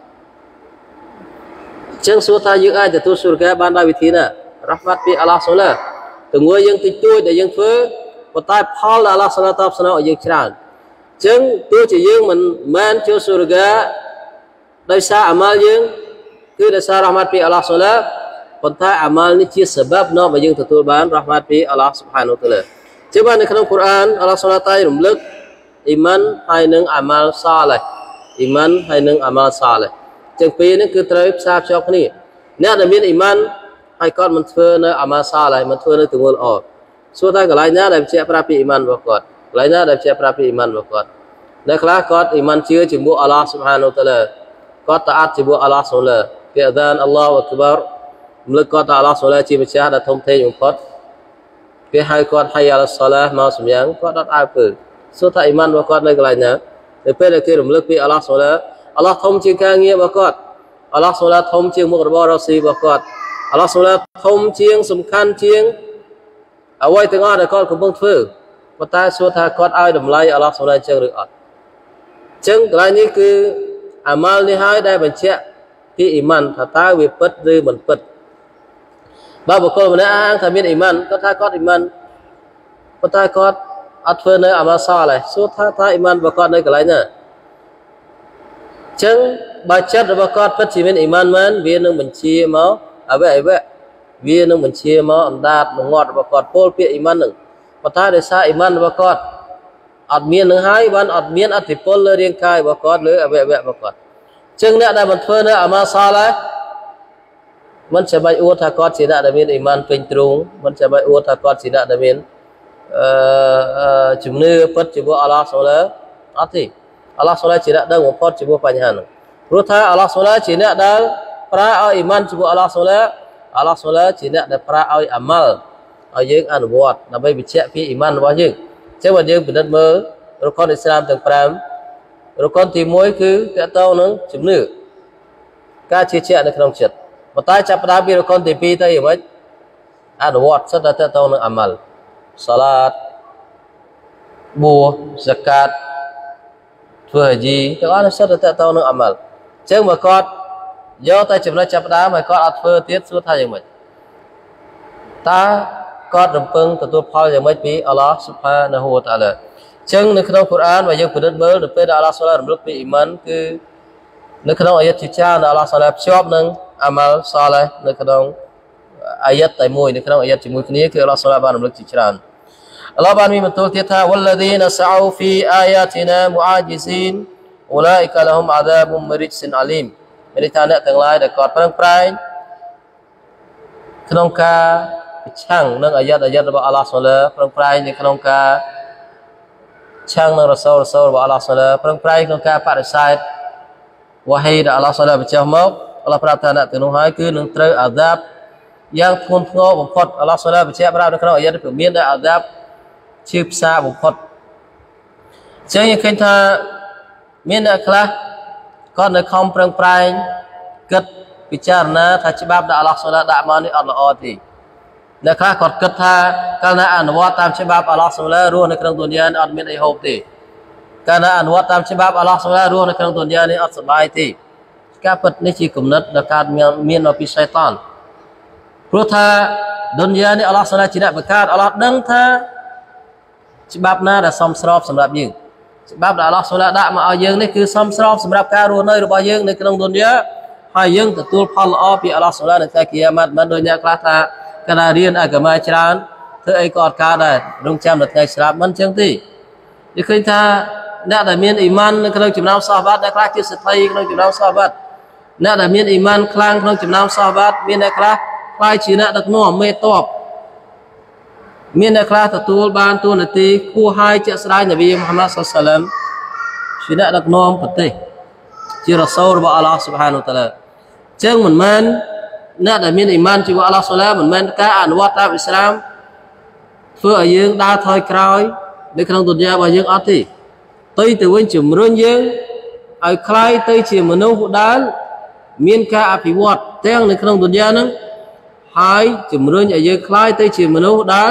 ចឹងសួរថាយើងអាចទទួលសុរហ្គាបានដោយវិធីណារ៉ហ្មាត់ពីអល់ឡោះស៊ុបហានទង្វើយើងតិចតួចដែលយើងធ្វើប៉ុន្តែផលដែលអល់ឡោះស៊ុបហានតបស្នងឲ្យយើងច្រើនចឹងទោះជាយើងមិនមែនចូលសុរហ្គាដោយសារអាម៉ាល់យើងគឺដោយសាររ៉ហ្មាត់ពីអល់ឡោះស៊ុបហានប៉ុន្តែអាម៉ាល់នេះជាសេបាប់នាំឲ្យយើងទទួលបានរ៉ហ្មាត់ពីអល់ឡោះស៊ុបហានតាឡាជាបាននៅក្នុងកូរ៉ានអល់ឡោះស៊ុបហានតែរំលឹកអ៊ីម៉ានហើយនឹងអាម៉ាល់សាឡេះអ៊ីម៉ានហើយនឹងអាម៉ាល់សាឡេះចឹងពីរនេះគឺត្រូវផ្សារភ្ជាប់គ្នាអ្នកដែលមានអ៊ីម៉ានហើយគាត់មិនធ្វើនៅអាម៉ាល់សាឡេះមិនធ្វើនៅទង្វើល្អសួរថាកន្លែងណាដែលបញ្ជាក់ប្រាប់ពីអ៊ីម៉ានរបស់គាត់កន្លែងណាដែលបញ្ជាក់ប្រាប់ពីអ៊ីម៉ានរបស់គាត់អ្នកខ្លះគាត់អ៊ីម៉ានជឿជាមួយអល់ឡោះស៊ុបហានតាឡាគាត់តាអាត់ជាមួយអល់ឡោះស៊ុបហានគេអាដានអល់ឡោះអក្បាររំលឹកគាត់ថាអល់ឡោះស៊ុបហានជាម្ចាស់ដែលធំធេងបំផុតគេហៅគាត់ហៃអាឡាសឡាមកសម្យ៉ាងគាត់អត់អើពើសួរថាអ៊ីម៉ានរបស់គាត់នៅកន្លែងណានៅពេលដែលគេរំលឹកពីអល់ឡោះស៊ុបហានអល់ឡោះធំជាងការងាររបស់គាត់អល់ឡោះស៊ុបហានធំជាងមុខរបររកស៊ីរបស់គាត់អល់ឡោះស៊ុបហានធំជាងសំខាន់ជាងអ្វីទាំងអស់ដែលគាត់កំពុងធ្វើប៉ុន្តែសួរថាគាត់ឲ្យតម្លៃអល់ឡោះស៊ុបហានចឹងឬអត់ចឹងកន្លែងនេះគឺអាម៉ាល់នេះហើយដែលបញ្ជាក់ពីអ៊ីម៉ានថាតើវាពិតឬមិនពិតបើបុគ្គលម្នាក់អាងថាមានអ៊ីម៉ានគាត់ថាគាត់អ៊ីម៉ានប៉ុន្តែគាត់អត់ធ្វើនៅអាម៉ាល់សាឡេះសួរថាតើអ៊ីម៉ានរបស់គាត់នៅកន្លែងណាចឹងបើចិត្តរបស់គាត់ពិតជាមានអ៊ីម៉ានមែនវានឹងបញ្ជាមកអ្វីអ្វីវានឹងបញ្ជាមកអណ្ដាតមកងាត់របស់គាត់ពោលពាក្យអ៊ីម៉ាននឹងប៉ុន្តែដោយសារអ៊ីម៉ានរបស់គាត់អត់មាននឹងហើយបានអត់មានអធិពលលើរាងកាយរបស់គាត់លើអ្វីអ្វីរបស់គាត់ចឹងអ្នកដែលមិនធ្វើនៅអាម៉ាល់សាឡេះមិនចាំបាច់អួតថាគាត់ជាអ្នកដែលមានអ៊ីម៉ានពេញទ្រូងមិនចាំបាច់អួតថាគាត់ជាអ្នកដែលមានអឺជំនឿពិតជាមួយអល់ឡោះស៊ុបហានអត់ទេអល់ឡោះស៊ុបហានជាអ្នកដឹងបំផុតជាមួយបញ្ហានោះព្រោះថាអល់ឡោះស៊ុបហានជាអ្នកដែលប្រើឲ្យអ៊ីម៉ានជាមួយអល់ឡោះស៊ុបហានអល់ឡោះស៊ុបហានជាអ្នកដែលប្រើឲ្យអាម៉ាល់ឲ្យយើងអនុវត្តដើម្បីបញ្ជាក់ពីអ៊ីម៉ានរបស់យើងអញ្ចឹងបើយើងពិនិត្យមើលរុកុនអ៊ីស្លាមទាំងប្រាំរុកុនទីមួយគឺតកតងនឹងជំនឿការជឿជាក់នៅក្នុងចិត្តប៉ុន្តែចាប់ផ្ដើមពីរុកុនទីពីរទៅយ៉ាងម៉េចអនុវត្តសិតតែតកតងនឹងអាម៉ាល់សាឡាតបួសហ្សាកាតធ្វើហាជីទាំងអស់នេះសិតតែតកតងនឹងអាម៉ាល់អញ្ចឹងបើគាត់យកតែចំណុចចាប់ផ្ដើមហើយគាត់អត់ធ្វើទៀតសួរថាយ៉ាងម៉េចតើគាត់រំពឹងទទួលផលយ៉ាងម៉េចពីអល់ឡោះស៊ុបហានាហ៊ូវតាអាឡាអញ្ចឹងនៅក្នុងកូរ៉ានបើយើងពិនិត្យមើលទៅពេលដែលអល់ឡោះស៊ុបហានរំលឹកពីអ៊ីម៉ានគឺនៅក្នុងអាយ៉ាតជាច្រើនដែលអល់ឡោះស៊ុបហានភ្ជាប់នឹងអាម៉ាល់សាឡេះនៅក្នុងអាយ៉ាតតែមួយនៅក្នុងអាយ៉ាតជាមួយគ្នាគឺអល់ឡោះស៊ុបហានបានរំលឹកជាច្រើនអល់ឡោះបានមានបន្ទូលទៀតថាវ៉ាឡាឌីនសអ៊ូហ្វីអាយ៉ាទីណាមុអាជីស៊ីនអ៊ូឡាអ៊ីកាលហ៊ុមអាដាប៊ុមរីសិនអាលីមមានន័យថាអ្នកទាំងឡាយដែលគាត់ប្រឹងប្រែងក្នុងការប្រឆាំងនឹងអាយ៉ាតអាយ៉ាតរបស់អល់ឡោះស៊ុបហានប្រឹងប្រែងនៅក្នុងការឆាំងនឹងរ៉ាសូលរ៉ាសូលរបស់អល់ឡោះស៊ុបហានប្រឹងប្រែងក្នុងការបដិសេធវ៉ាហ៊ីដែលអល់ឡោះស៊ុបហានបញ្ចុះមកអល់ឡោះប្រាប់ថាអ្នកទាំងនោះហើយគឺនឹងត្រូវអាដាបយ៉ាងធ្ងន់ធ្ងរបំផុតអល់ឡោះស៊ុបហានបញ្ជាក់ប្រាប់នៅក្នុងអាយ៉ាតគឺមានតែអាដាបជាផ្សារបំផុតចឹងយើងឃើញថាមានអ្នកខ្លះគាត់នៅខំប្រឹងប្រែងគិតពិចារណាថាច្បាប់ដែលអល់ឡោះសុបហានដាក់មកនេះអត់ល្អទេអ្នកខ្លះគាត់គិតថាកាលណាអនុវត្តតាមច្បាប់អល់ឡោះសុបហានរស់នៅក្នុងទុនយ៉ានេះអត់មានអីហូបទេកាលណាអនុវត្តតាមច្បាប់អល់ឡោះសុបហានរស់នៅក្នុងទុនយ៉ានេះអត់សុបាយទេការពិតនេះជាគំនិតដែលកើតមានមានពីសៃតានព្រោះថាទុនយ៉ានេះអល់ឡោះសុបហានជាអ្នកបង្កើតអល់ឡោះដឹងថាច្បាប់ណាដែលសមស្របសម្រាប់យើងច្បាប់ដែលអល់ឡោះសុបហានដាក់មកឲ្យយើងនេះគឺសមស្របសម្រាប់ការរស់នៅរបស់យើងនៅក្នុងទុនយ៉ាហើយយើងទទួលផលល្អពីអល់ឡោះសុបហាននៅថ្ងៃគីយ៉ាម៉ាត់មិនដូចអ្នកខ្លះថាកាលណារៀនអាកាម៉ាច្រើនធ្វើអីក៏អត់កើតដែររងចាំដល់ថ្ងៃស្លាប់មិនអញ្ចឹងទេយើងឃើញថាអ្នកដែលមានអ៊ីម៉ាននៅក្នុងចំណោមសាហាបាតអ្នកខ្លះជាសិទ្ធិក្នុងចំណោមសាហាបាតអ្នកដែលមានអ៊ីម៉ានខ្លាំងក្នុងចំណោមសាហាបាតមានអ្នកខ្លះខ្លាយជាអ្នកដឹកនាំមេតបមានអ្នកខ្លះទទួលបានតួនាទីគួរហើយជាក់ស្ដែងនប៊ីមូហាម៉ាត់ សល្លឡោះអាឡៃហ៊ីវសល្លមជាអ្នកដឹកនាំប្រទេសជារ៉ាស៊ូលរបស់អល់ឡោះស៊ុបហានវតាឡាចឹងមិនមែនអ្នកដែលមានអ៊ីម៉ានជាមួយអល់ឡោះស៊ុបហានមិនមែនការអនុវត្តតាមអ៊ីស្លាមធ្វើឲ្យយើងដើរថយក្រោយនៅក្នុងទុនយ៉ារបស់យើងអត់ទេទៅទៅវិញជំរុញយើងឲ្យคล้ายទៅជាមនុស្សដែលមានការអភិវឌ្ឍទាំងនៅក្នុងទុនយ៉ាហ្នឹងហើយជំរុញឲ្យយើងคล้ายទៅជាមនុស្សដែល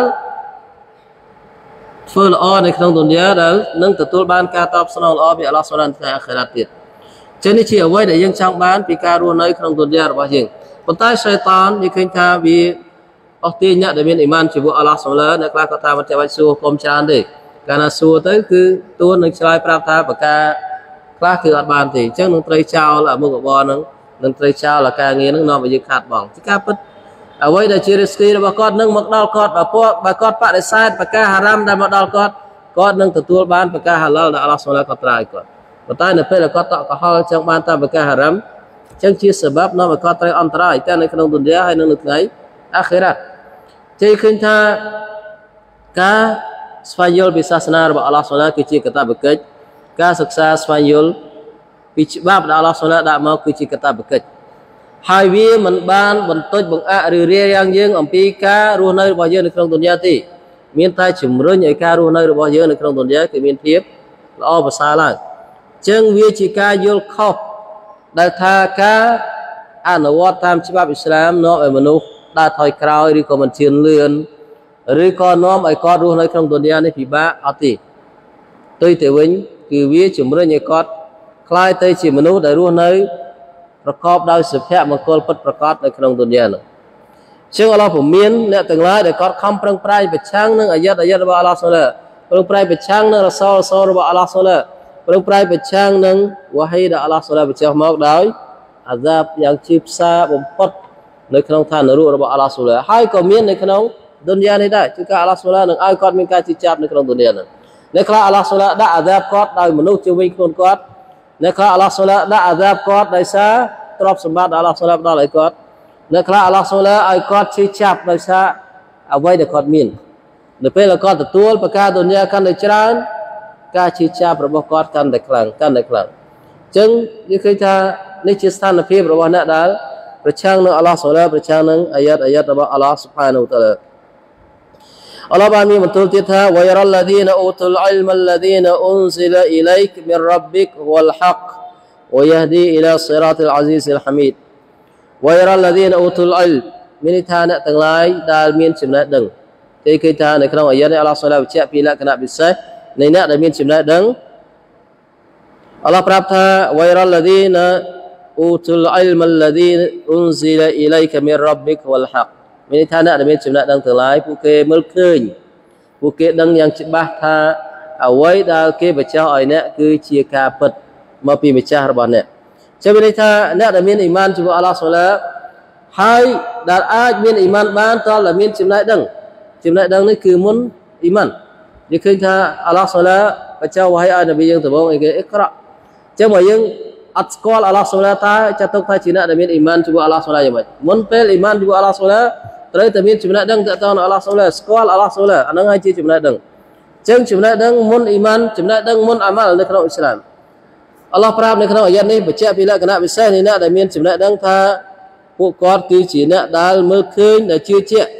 ធ្វើល្អនៅក្នុងទុនយ៉ាដែលនឹងទទួលបានការតបស្នងល្អពីអល់ឡោះស៊ុបហានថ្ងៃអាខិរ៉ាត់ទៀតចឹងនេះជាអ្វីដែលយើងចង់បានពីការរស់នៅក្នុងទុនយ៉ារបស់យើងប៉ុន្តែសៃតាននិយាយឃើញថាវាអស់ទាញអ្នកដែលមានអ៊ីម៉ានជាមួយអល់ឡោះស៊ុបហានអ្នកខ្លះក៏ថាមិនចាំបាច់សួរគុំច្រើនទេកាលណាសួរទៅគឺទួននឹងឆ្លើយប្រាប់ថាប្រការខ្លះគឺអត់បានទេអញ្ចឹងនឹងត្រូវចោលមុខរបរហ្នឹងនឹងត្រូវចោលការងារហ្នឹងនាំឲ្យយើងខាត់បងជាការពិតអ្វីដែលជារិស្គីរបស់គាត់នឹងមកដល់គាត់បើពួកបើគាត់បដិសេធប្រការហារ៉ាមដែលមកដល់គាត់គាត់នឹងទទួលបានប្រការហាឡាលដែលអល់ឡោះស៊ុបហានគាត់ត្រាយគាត់ប៉ុន្តែនៅពេលដែលគាត់តក់កុហលចង់បានតាមប្រការហារ៉ាមអញ្ចឹងជាsebabនាំឲ្យគាត់ត្រូវអន្តរាយទាំងនៅក្នុងទុនយ៉ាហើយនិងនៅថ្ងៃអាខិរ៉ាត់ជ័យឃើញថាការស្វែងយល់ពីសាសនារបស់អល់ឡោះស៊ុបហានគឺជាកាតព្វកិច្ចការសិក្សាស្វែងយល់ពីច្បាប់ដែលអល់ឡោះស៊ុបហានដាក់មកគឺជាកាតព្វកិច្ចហើយវាមិនបានបន្តិចបង្អាក់ឬរារាំងយើងអំពីការរស់នៅរបស់យើងនៅក្នុងទុនយ៉ាទេមានតែជំរុញឲ្យការរស់នៅរបស់យើងនៅក្នុងទុនយ៉ាគឺមានភាពល្អប្រសើរឡើងអញ្ចឹងវាជាការយល់ខុសដែលថាការអនុវត្តតាមច្បាប់អ៊ីស្លាមនាំឲ្យមនុស្សដើរថយក្រោយឬក៏មិនជឿនលឿនឬក៏នាំឲ្យគាត់រស់នៅក្នុងទុនយ៉ានេះពិបាកអត់ទេផ្ទុយទៅវិញគឺវាជំរុញឲ្យគាត់คล้ายទៅជាមនុស្សដែលរស់នៅប្រកបដោយសុភមង្គលពិតប្រាកដនៅក្នុងទុនយ៉ានោះជាងអល់ឡោះពុំមានអ្នកទាំងឡាយដែលគាត់ខំប្រឹងប្រែងប្រឆាំងនឹងអាយ៉ាតអាយ៉ាតរបស់អល់ឡោះស៊ុបហានប្រឹងប្រែងប្រឆាំងនឹងរ៉ាស៊ូលរ៉ាស៊ូលរបស់អល់ឡោះស៊ុបហានប្រឹងប្រែងប្រឆាំងនឹងវ៉ាហ៊ីដែលអល់ឡោះស៊ុបហានបញ្ចុះមកដោយអាហ្សាបយ៉ាងជាផ្សារបំផុតនៅក្នុងឋាននរករបស់អល់ឡោះស៊ុបហានហើយក៏មាននៅក្នុងទុនយ៉ានេះដែរគឺការអល់ឡោះស៊ុបហាននឹងឲ្យគាត់មានការជិះចាប់នៅក្នុងទុនយ៉ានោះអ្នកខ្លះអល់ឡោះស៊ុបហានដាក់អាហ្សាបគាត់ដោយមនុស្សជុំវិញខ្លួនគាត់អ្នកខ្លះអល់ឡោះស៊ុបហានដាក់អាហ្សាបគាត់ដោយសារទ្រព្យសម្បត្តិអល់ឡោះស៊ុបហានផ្ដល់ឲ្យគាត់អ្នកខ្លះអល់ឡោះស៊ុបហានឲ្យគាត់ជិះចាប់ដោយសារអ្វីដែលគាត់មាននៅពេលដែលគាត់ទទួលប្រការទុនយ៉ាកាន់តែច្រើនការជិះចាប់របស់គាត់កាន់តែខ្លាំងកាន់តែខ្លាំងអញ្ចឹងយើងឃើញថានេះជាស្ថានភាពរបស់អ្នកដែលប្រឆាំងនឹងអល់ឡោះស៊ុបហានប្រឆាំងនឹងអាយ៉ាតអាយ៉ាតរបស់អល់ឡោះស៊ុបហានវតាឡាអល់ឡោះបានមានបន្ទូលទៀតថាវយរលឡាឌីនអូទុលអ៊ីលមឡាឌីនអ៊ុនស៊ីឡាអ៊ីឡៃកមីនរ៉ប៊ីកវលហកវយហឌីអ៊ីឡាសិរ៉ាតអ៊ីលអាស៊ីសអ៊ីលហាមីដវយរលឡាឌីនអូទុលអ៊ីលមានន័យថាអ្នកទាំងឡាយដែលមានចំណេះដឹងគេឃើញថានៅក្នុងអាយ៉ាតនេះអល់ឡោះស៊ុបហានបញ្ជាក់ពីលក្ខណៈពិសេសនៃអ្នកដែលមានចំណេះដឹងអល់ឡោះប្រាប់ថាវយរលឡាឌីនអូទុលអ៊ីលមឡាឌីនអ៊ុនស៊ីឡាអ៊ីឡៃកមីនរ៉ប៊ីកវលហកមានន័យថាអ្នកដែលមានចំណេះដឹងទាំងឡាយពួកគេមើលឃើញពួកគេដឹងយ៉ាងច្បាស់ថាអ្វីដែលគេបញ្ចុះឲ្យអ្នកគឺជាការពិតមកពីម្ចាស់របស់អ្នកចឹងមានន័យថាអ្នកដែលមានអ៊ីម៉ានជាមួយអល់ឡោះស៊ុបហានហើយដែលអាចមានអ៊ីម៉ានបានតើតែមានចំណេះដឹងចំណេះដឹងនេះគឺមុនអ៊ីម៉ានយើងឃើញថាអល់ឡោះស៊ុបហានបញ្ចុះវ៉ាហ៊ីឲ្យនប៊ីយើងដំបូងអីគេអ៊ីក្រអចឹងបើយើងអត់ស្គាល់អល់ឡោះស៊ុបហានតើចាត់ទុកថាជាអ្នកដែលមានអ៊ីម៉ានជាមួយអល់ឡោះស៊ុបហានយ៉ាងម៉េចមុនពេលអ៊ីម៉ានជាមួយអល់ឡោះស៊ុបហានត្រូវតែមានចំណេះដឹងតទៅនឹងអល់ឡោះស៊ុបហានស្គាល់អល់ឡោះស៊ុបហានអានឹងហើយជាចំណេះដឹងចឹងចំណេះដឹងមុនអ៊ីម៉ានចំណេះដឹងមុនអាម៉ាល់នៅក្នុងអ៊ីស្លាមអល់ឡោះប្រាប់នៅក្នុងអាយ៉ាតនេះបញ្ជាក់ពីលក្ខណៈពិសេសនៃអ្នកដែលមានចំណេះដឹងថាពួកគាត់គឺជាអ្នកដែលមើលឃើញដែលជឿជាក់ជ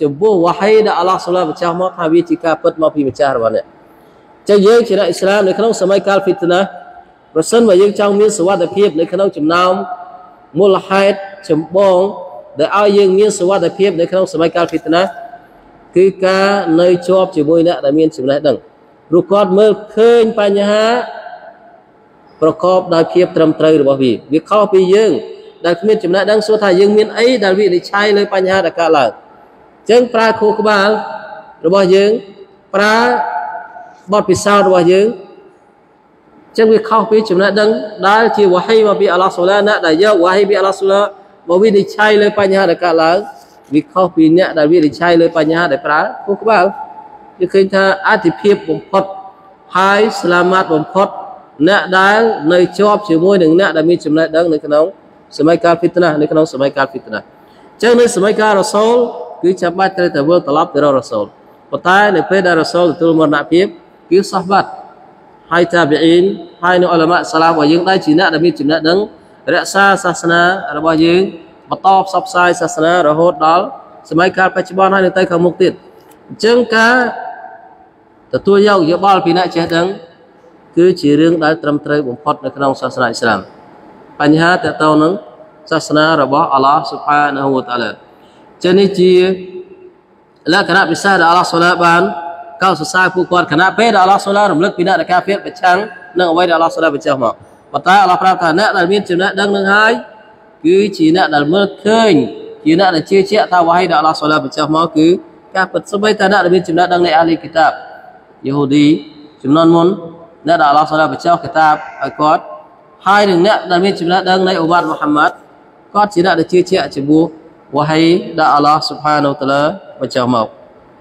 ចំពោះវ៉ាហីដែលអល់ឡោះសូឡាម្ចាស់មកថាវាជាការពិតមកពីម្ចាស់របស់អ្នកចឹងយើងជាអ្នកអ៊ីស្លាមនៅក្នុងសម័យកាលហ្វីតណាប្រសិនបើយើងចង់មានសុវត្ថិភាពនៅក្នុងចំណោមមូលហេតុចម្បងដែលឲ្យយើងមានសុវត្ថិភាពនៅក្នុងសម័យកាលហ្វីតណាគឺការនៅជាប់ជាមួយអ្នកដែលមានចំណេះដឹងព្រោះគាត់មើលឃើញបញ្ហាប្រកបដោយភាពត្រឹមត្រូវរបស់វាវាខុសពីយើងដែលគ្មានចំណេះដឹងសួរថាយើងមានអីដែលវិនិច្ឆ័យលើបញ្ហាដែលកើតឡើងអញ្ចឹងប្រើខួរក្បាលរបស់យើងប្រើបទពិសោធន៍របស់យើងអញ្ចឹងវាខុសពីចំណេះដឹងដែលជាវ៉ាហីមកពីអល់ឡោះសូឡាអ្នកដែលយកវ៉ាហីពីអល់ឡោះសូឡាមកវិនិច្ឆ័យលើបញ្ហាដែលកើតឡើងវាខុសពីអ្នកដែលវិនិច្ឆ័យលើបញ្ហាដែលប្រើខួរក្បាលវាឃើញថាអធិភាពបំផុតហើយស្លាមាត់បំផុតអ្នកដែលនៅជាប់ជាមួយនឹងអ្នកដែលមានចំណេះដឹងនៅក្នុងសម័យកាលហ្វីតណានៅក្នុងសម័យកាលហ្វីតណាអញ្ចឹងនៅសម័យកាលរ៉ាសូលគឺចាំបាច់ត្រូវតែវិលត្រឡប់ទៅរករ៉ាសូលប៉ុន្តែនៅពេលដែលរ៉ាសូលទទួលមរណភាពគឺសាហ្បាត់ហើយតាប៊ីអ៊ីនហើយនៅអ៊ុលាម៉ាសាឡាហ្វរបស់យើងដែរជាអ្នកដែលមានចំណេះដឹងរក្សាសាសនារបស់យើងបន្តផ្សព្វផ្សាយសាសនារហូតដល់សម័យកាលបច្ចុប្បន្នហើយនៅទៅខាងមុខទៀតអញ្ចឹងការទទួលយកយោបល់ពីអ្នកចេះដឹងគឺជារឿងដែលត្រឹមត្រូវបំផុតនៅក្នុងសាសនាអ៊ីស្លាមបញ្ហាតទៅនឹងសាសនារបស់អល់ឡោះស៊ុបហានាហ៊ូវតាអាឡាចឹងនេះជាលក្ខណៈពិសេសដែលអល់ឡោះសូឡាបានកោតសរសើរពួកគាត់ខណៈពេលដែលអល់ឡោះសូឡារំលឹកពីអ្នកដែលកាហ្វៀរប្រឆាំងនឹងអ្វីដែលអល់ឡោះសូឡាបញ្ចុះមកប៉ុន្តែអល់ឡោះប្រាប់ថាអ្នកដែលមានចំណេះដឹងនឹងហើយគឺជាអ្នកដែលមើលឃើញជាអ្នកដែលជឿជាក់ថាវ៉ាហីដែលអល់ឡោះសូឡាបញ្ចុះមកគឺការពិតសូម្បីតែអ្នកដែលមានចំណេះដឹងនៃអាលីគីតាបយេហូឌីចំនួនមុនអ្នកដែលអល់ឡោះសូឡាបញ្ចុះគីតាបឲ្យគាត់ហើយនឹងអ្នកដែលមានចំណេះដឹងនៃអ៊ុម៉ាត់មូហាម៉ាត់គាត់ជាអ្នកដែលជឿជាក់ចំពោះវ៉ាហីដែលអល់ឡោះស៊ុបហានាហ៊ូវតាឡាបញ្ចុះមក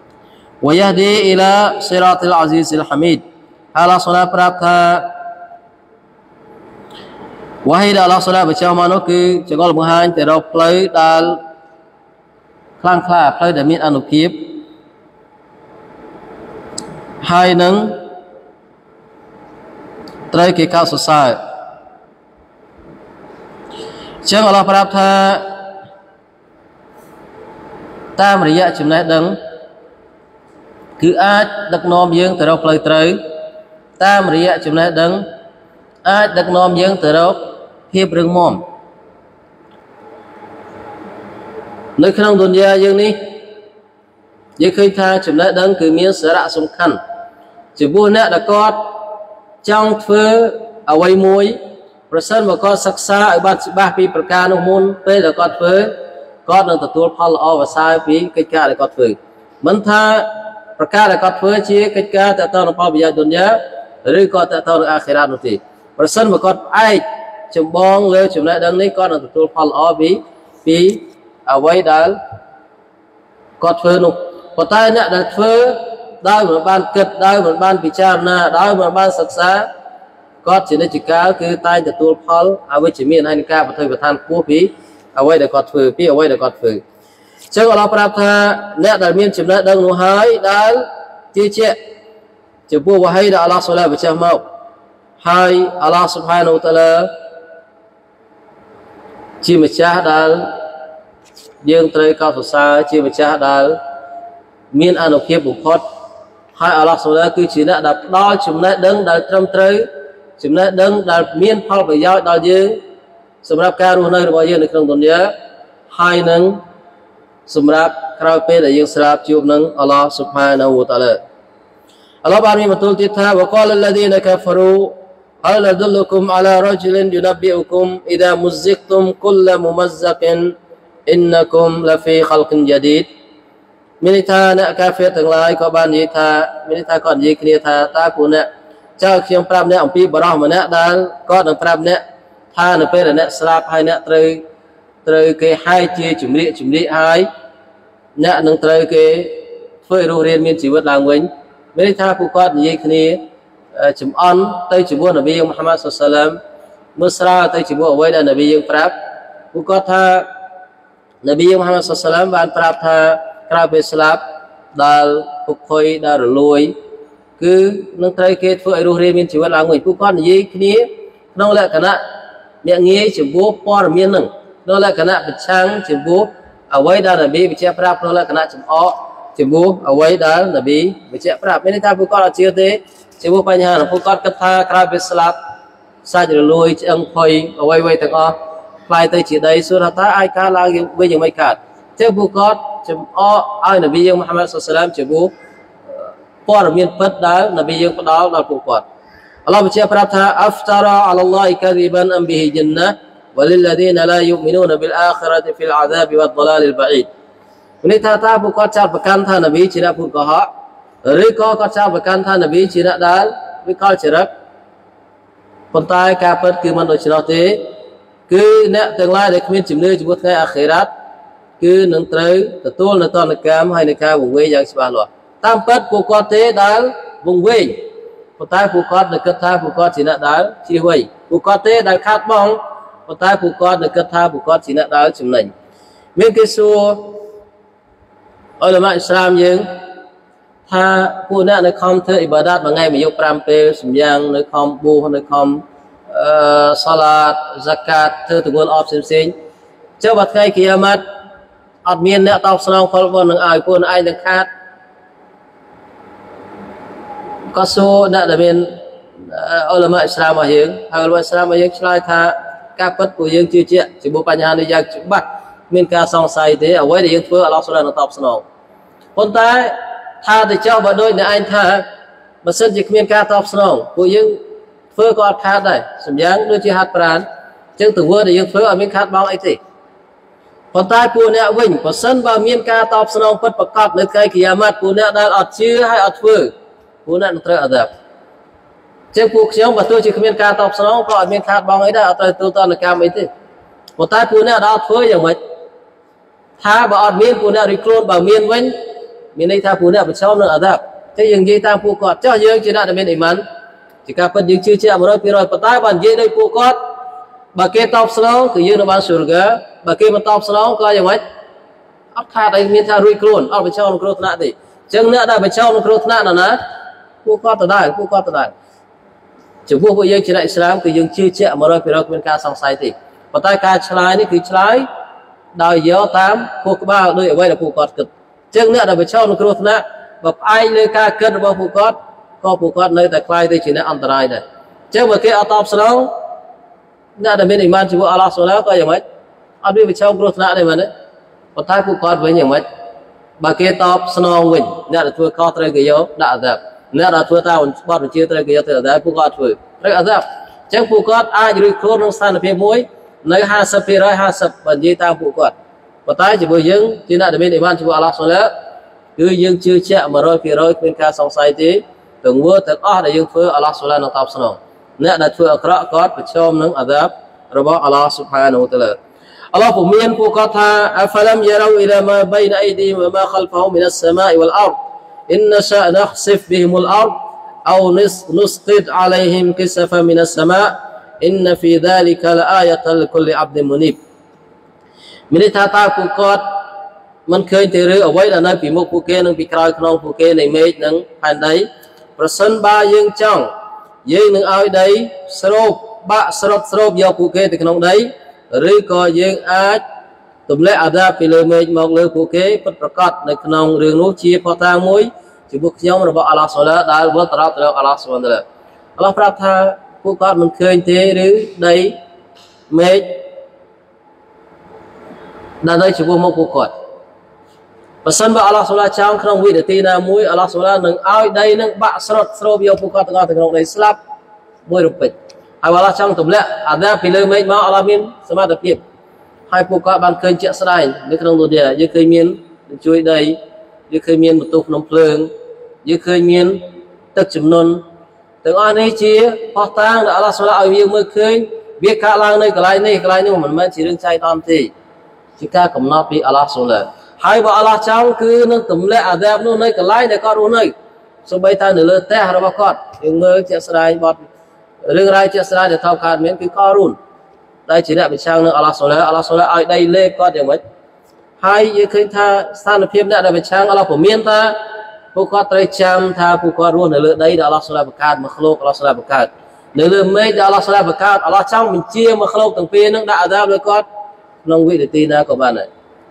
ويهدي إلى صراط العزيز الحميد អល់ឡោះសូឡាប្រាប់ថាវ៉ាហីដែលអល់ឡោះសូឡាបញ្ចុះមកនោះគឺចង្អុលបង្ហាញទៅរកផ្លូវដែលខ្លាំងក្លាផ្លូវដែលមានអានុភាពហើយនឹងត្រូវគេកោតសរសើរចឹងអល់ឡោះប្រាប់ថាតាមរយៈចំណេះដឹងគឺអាចដឹកនាំយើងទៅរកផ្លូវត្រូវតាមរយៈចំណេះដឹងអាចដឹកនាំយើងទៅរកភាពរឹងមាំនៅក្នុងឌុនយ៉ាយើងនេះយើងឃើញថាចំណេះដឹងគឺមានសារៈសំខាន់ចំពោះអ្នកដែលគាត់ចង់ធ្វើអ្វីមួយប្រសិនបើគាត់សិក្សាឲ្យបានច្បាស់ពីប្រការនោះមុនពេលដែលគាត់ធ្វើគាត់នឹងទទួលផលល្អប្រសើរពីកិច្ចការដែលគាត់ធ្វើមិនថាប្រការដែលគាត់ធ្វើជាកិច្ចការតទៅនឹងផលប្រយោជន៍ឌុនយ៉ាឬក៏តទៅនឹងអាខិរ៉ាតនោះទេប្រសិនបើគាត់ផ្អែកចម្បងលើចំណេះដឹងនេះគាត់នឹងទទួលផលល្អពីពីអ្វីដែលគាត់ធ្វើនោះប៉ុន្តែអ្នកដែលធ្វើដោយមិនបានគិតដោយមិនបានពិចារណាដោយមិនបានសិក្សាគាត់ជានិច្ចកាលគឺតែងទទួលផលអវិជ្ជមានហើយនឹងការបន្ធូរបន្ថយខ្ពស់ពីអ្វីដែលគាត់ធ្វើពីអ្វីដែលគាត់ធ្វើចឹងអល់ឡោះប្រាប់ថាអ្នកដែលមានចំណេះដឹងនោះហើយដែលជឿជាក់ចំពោះវ៉ាហីដែលអល់ឡោះសូឡាបញ្ចុះមកហើយអល់ឡោះស៊ុបហានាហ៊ូវតាឡាជាម្ចាស់ដែលយើងត្រូវកោតសរសើរជាម្ចាស់ដែលមានអានុភាពបំផុតហើយអល់ឡោះសូឡាគឺជាអ្នកដែលផ្ដល់ចំណេះដឹងដែលត្រឹមត្រូវចំណេះដឹងដែលមានផលប្រយោជន៍ដល់យើងសម្រាប់ការរស់នៅរបស់យើងនៅក្នុងឌុនយ៉ាហើយនឹងសម្រាប់ក្រោយពេលដែលយើងស្លាប់ជួបនឹងអល់ឡោះស៊ុបហានាហ៊ូវតាឡាអល់ឡោះបានមានបន្ទូលទៀតថាវកាលលលឌីនកាហ្វរូហលដុលគុមអាឡារជុលយុនប៊ីអ៊ុគុមអ៊ីដាមុហ្សិកតុមគុលមុមហ្សិកអ៊ីនណគុមលហ្វីខលកិនយ៉ាឌីដមានន័យថាអ្នកកាហ្វេទាំងឡាយក៏បាននិយាយថាមានន័យថាគាត់និយាយគ្នាថាតើពួកអ្នកចៅខ្ញុំប្រាប់អ្នកអំពីបរោះម្នាក់ដែលគាត់នឹងប្រាប់អ្នកថានៅពេលដែលអ្នកស្លាប់ហើយអ្នកត្រូវត្រូវគេហែកជាជំរាកជំរាកហើយអ្នកនឹងត្រូវគេធ្វើឲ្យរស់រានមានជីវិតឡើងវិញមានន័យថាពួកគាត់និយាយគ្នាចំអន់ទៅជាមួយនប៊ីមូហាម៉ាត់សុសឡាមមើលស្រាលទៅជាមួយអ្វីដែលនប៊ីយើងប្រាប់ពួកគាត់ថានប៊ីមូហាម៉ាត់សុសឡាមបានប្រាប់ថាក្រោយពេលស្លាប់ដែលពុកភុយដែលរលួយគឺនឹងត្រូវគេធ្វើឲ្យរស់រានមានជីវិតឡើងវិញពួកគាត់និយាយគ្នាក្នុងលក្ខណៈអ្នកងាយចំពោះព័ត៌មាននឹងក្នុងលក្ខណៈប្រឆាំងចំពោះអ្វីដែលនប៊ីបញ្ជាក់ប្រាប់ក្នុងលក្ខណៈចំអកចំពោះអ្វីដែលនប៊ីបញ្ជាក់ប្រាប់មានន័យថាពួកគាត់អត់ជឿទេចំពោះបញ្ហាពួកគាត់គិតថាក្រោយពេលស្លាប់សាច់រលួយឆ្អឹងផុយអ្វីអ្វីទាំងអស់ខ្លាយទៅជាដីសួរថាអាចកើតឡើងវិញយ៉ាងម៉េចកើតចឹងពួកគាត់ចំអកឲ្យនប៊ីយើងមូហាម៉ាត់សុសឡាមចំពោះព័ត៌មានពិតដែលនប៊ីយើងផ្ដល់ដល់ពួកគាត់អល់ឡោះបញ្ជាក់ប្រាប់ថាអហ្វតារ៉ាអឡឡោះកាឌីបានអមប៊ីហ៊ីជន្ណាوللذين لا يؤمنون بالآخرة في العذاب والضلال البعيد នេះថាតើពួកគាត់ចោទប្រកាន់ថានប៊ីជាអ្នកพูดកុហកឬក៏គាត់ចោទប្រកាន់ថានប៊ីជាអ្នកដែលវិកលចរិតប៉ុន្តែការពិតគឺមិនដូច្នោះទេគឺអ្នកទាំងឡាយដែលគ្មានជំនឿចំពោះថ្ងៃអាខិរ៉ាត់គឺនឹងត្រូវទទួលនៅតនកម្មហើយនឹងការវង្វេងយ៉ាងច្បាស់លាស់តាមពិតពួកគាត់ទេដែលវង្វេងប៉ុន្តែពួកគាត់នៅគិតថាពួកគាត់ជាអ្នកដែលជៀសវៃពួកគាត់ទេដែលខាតបង់ប៉ុន្តែពួកគាត់នៅគិតថាពួកគាត់ជាអ្នកដែលចំណេញមានគេសួរអ៊ុលម៉ាអ៊ីស្លាមយើងថាពួកអ្នកនៅខំធ្វើអ៊ីបាដាតមួយថ្ងៃមួយយប់5ពេលសម្យ៉ាងនៅខំបួសនៅខំអឺសាឡាតហ្សាកាតធ្វើទង្វើល្អផ្សេងផ្សេងចុះបើថ្ងៃគីយ៉ាម៉ាត់អត់មានអ្នកតបស្នងផលបុណ្យនឹងឲ្យពួកឯងនឹងខាតក៏សួរអ្នកដែលមានអ៊ុលម៉ាអ៊ីស្លាមរបស់យើងហើយអ៊ុលម៉ាអ៊ីស្លាមរបស់យើងឆ្លើយថាការពិតពួកយើងជឿជាក់ចំពោះបញ្ហានេះយ៉ាងច្បាស់មានការសង្ស័យទេអ្វីដែលយើងធ្វើអល់ឡោះសូឡានឹងតបស្នងប៉ុន្តែថាទៅចោះបើដូចអ្នកឯងថាបើសិនជាគ្មានការតបស្នងពួកយើងធ្វើក៏អត់ខាតដែរសម្យ៉ាងដូចជាហាត់ប្រាណអញ្ចឹងទង្វើដែលយើងធ្វើអត់មានខាតបង់អីទេប៉ុន្តែពួកអ្នកវិញបើសិនបើមានការតបស្នងពិតប្រាកដនៅថ្ងៃគីយ៉ាម៉ាត់ពួកអ្នកដែលអត់ជឿហើយអត់ធ្វើពួកអ្នកនឹងត្រូវអាដាប់ចឹងពួកខ្ញុំបើទោះជាគ្មានការតបស្នងក៏អត់មានខាតបង់អីដែរអត់ត្រូវទទួលតនកម្មអីទេប៉ុន្តែពួកអ្នកដែលអត់ធ្វើយ៉ាងម៉េចថាបើអត់មានពួកអ្នករីខ្លួនបើមានវិញមានន័យថាពួកអ្នកប្រឈមនឹងអាដាប់ចឹងយើងនិយាយតាមពួកគាត់ចុះយើងជាអ្នកដែលមានអ៊ីម៉ានជាការពិតយើងជឿជាក់ one hundred percent ប៉ុន្តែបើនិយាយដោយពួកគាត់បើគេតបស្នងគឺយើងនឹងបានស៊ូរហ្គាបើគេមិនតបស្នងក៏យ៉ាងម៉េចអត់ខាតអីមានថារួចខ្លួនអត់ប្រឈមនឹងគ្រោះថ្នាក់ទេចឹងអ្នកដែលប្រឈមនឹងគ្រោះថ្នាក់ណាណាពួកគាត់ទៅដែរពួកគាត់ទៅដែរចំពោះពួកយើងជាអ្នកអ៊ីស្លាមគឺយើងជឿជាក់ one hundred percent គ្មានការសង្ស័យទេប៉ុន្តែការឆ្លើយនេះគឺឆ្លើយដោយយកតាមពួកក្បាលដោយអ្វីដែលពួកគាត់គិតចឹងអ្នកដែលប្រឈមនឹងគ្រោះថ្នាក់បើផ្អែកលើការគិតរបស់ពួកគាត់ក៏ពួកគាត់នៅតែខ្លាយទៅជាអ្នកអន្តរាយដែរចឹងបើគេអត់តបស្នងអ្នកដែលមានអ៊ីម៉ានចំពោះអល់ឡោះសូឡាក៏យ៉ាងម៉េចអត់មានប្រឈមគ្រោះថ្នាក់ទេមែនទេប៉ុន្តែពួកគាត់វិញយ៉ាងម៉េចបើគេតបស្នងវិញអ្នកដែលធ្វើខុសត្រូវគេយកដាក់អាដាប់អ្នកដែលធ្វើតាមបទបញ្ជាត្រូវគេយកទៅអាដាប់ពួកគាត់ធ្វើត្រូវអាដាប់ចឹងពួកគាត់អាចរួចខ្លួនក្នុងស្ថានភាពមួយនៅfifty percent fiftyបើនិយាយតាមពួកគាត់ប៉ុន្តែជាមួយយើងជាអ្នកដែលមានអ៊ីម៉ានចំពោះអល់ឡោះសូឡាគឺយើងជឿជាក់ one hundred percent គ្មានការសង្ស័យទេទង្វើទាំងអស់ដែលយើងធ្វើអល់ឡោះសូឡានឹងតបស្នងអ្នកដែលធ្វើអាក្រក់គាត់ប្រឈមនឹងអាដាប់របស់អល់ឡោះស៊ុបហានវតាឡាអល់ឡោះពុំមានពួកគាត់ថាអហ្វឡំយរ៉ូអ៊ីឡាម៉ាបៃនអៃឌីវម៉ាខលហ្វហ៊ុមមីនអស្សាម៉ាអ៊ីវលអរដអ៊ីនណាសានខ្សិហ្វប៊ីហ៊ីមុលអរដអោនិសនុស្កិតអាឡៃហ៊ីមគិសហ្វមីនអស្សាម៉ាអ៊ីនហ្វីហ្សាលីកាលអាយ៉ាតលគុលអាប់ឌីមុនីបមានន័យថាតើពួកគាត់មិនឃើញទេឬអ្វីដែលនៅពីមុខពួកគេនិងពីក្រោយខ្នងពួកគេនៃមេឃនិងផែនដីប្រសិនបើយើងចង់យើងនឹងឲ្យដីស្រូបបាក់ស្រុតស្រូបយកពួកគេទៅក្នុងដីឬក៏យើងអាចទម្លាក់អាដាបពីលើមេឃមកលើពួកគេពិតប្រាកដនៅក្នុងរឿងនោះជាផុសតាងមួយចំពោះខ្ញុំរបស់អល់ឡោះសូឡាដែលវិលត្រឡប់ទៅរកអល់ឡោះស៊ុបហានតាឡាអល់ឡោះប្រាប់ថាពួកគាត់មិនឃើញទេឬដីមេឃដែលនៅចំពោះមុខពួកគាត់បើសិនបើអល់ឡោះសូឡាចង់ក្នុងវិនាទីណាមួយអល់ឡោះសូឡានឹងឲ្យដីនឹងបាក់ស្រុតស្រូបយកពួកគាត់ទាំងអស់ទៅក្នុងដីស្លាប់មួយរំពេចហើយអល់ឡោះចង់ទម្លាក់អាដាបពីលើមេឃមកអល់ឡោះមានសមត្ថភាពហើយពួកគាត់បានឃើញជាក់ស្ដែងនៅក្នុងទូនេះយើងឃើញមានជួយដីយើងឃើញមានបន្ទោះភ្នំភ្លើងយើងឃើញមានទឹកជំនន់ទាំងអស់នេះជាផុសតាងដែលអល់ឡោះសូឡាឲ្យយើងមើលឃើញវាកើតឡើងនៅកន្លែងនេះកន្លែងនោះមិនមែនជារឿងចៃដន្យទេជាការកំណត់ពីអល់ឡោះសូឡាហើយបើអល់ឡោះចង់គឺនឹងទម្លាក់អាដាបនោះនៅកន្លែងដែលគាត់រស់នៅសូម្បីតែនៅលើផ្ទះរបស់គាត់យើងមើលជាក់ស្ដែងបទរឿងរ៉ាវជាក់ស្ដែងដែលថោកកើតមានគឺករូនដែលជាអ្នកប្រឆាំងនឹងអល់ឡោះសូឡាអល់ឡោះសូឡាឲ្យដីលេបគាត់យ៉ាងម៉េចហើយយើងឃើញថាស្ថានភាពអ្នកដែលប្រឆាំងអល់ឡោះពមៀនថាពួកគាត់ត្រូវចាំថាពួកគាត់រស់នៅលើដីដែលអល់ឡោះសូឡាបង្កើតមកឃ្លោកអល់ឡោះសូឡាបង្កើតនៅលើមេឃដែលអល់ឡោះសូឡាបង្កើតអល់ឡោះចង់បញ្ជាមកឃ្លោកទាំងពីរនឹងដាក់អាដាបលើគាត់ក្នុងវិនាទីណាក៏បានដែរ